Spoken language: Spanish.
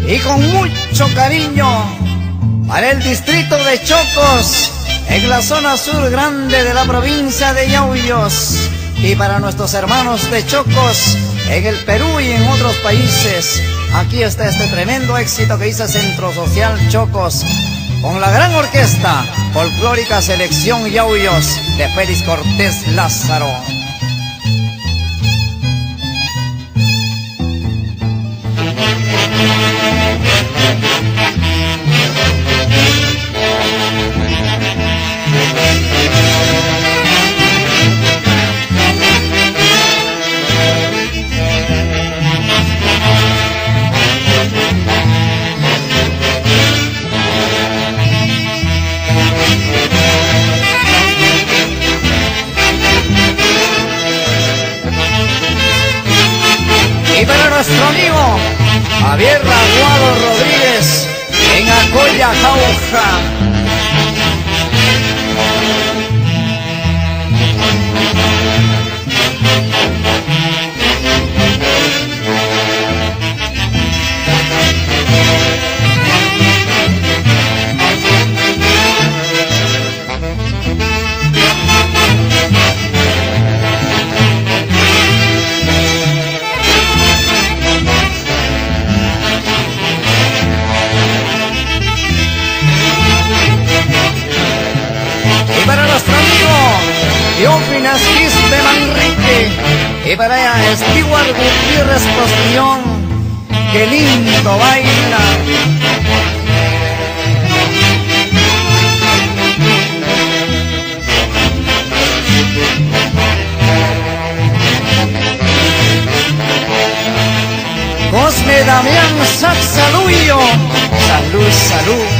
y con mucho cariño para el distrito de Chocos, en la zona sur grande de la provincia de Yauyos, y para nuestros hermanos de Chocos en el Perú y en otros países. Aquí está este tremendo éxito que hizo Centro Social Chocos con la gran orquesta folclórica Selección Yauyos de Félix Cortés Lázaro. Y para nuestro amigo Javier Aguado Rodríguez en Acoya, Jauja. Para nuestro amigo Diófinas Quispe Manrique y para Stewart Gutiérrez Postillón, que lindo baila. Cosme Damián Saxaluyo, salud, salud.